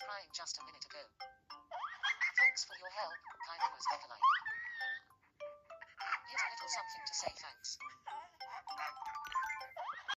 crying just a minute ago. Thanks for your help, kind Rose Beckerline. Here's a little something to say thanks.